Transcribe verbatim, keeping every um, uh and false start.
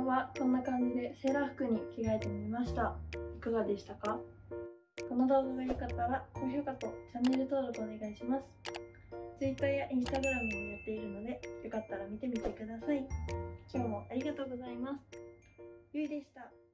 はこんな感じでセーラー服に着替えてみました。いかがでしたか？この動画が良かったら高評価とチャンネル登録お願いします。Twitter や Instagram もやっているので、よかったら見てみてください。今日もありがとうございます。ゆいでした。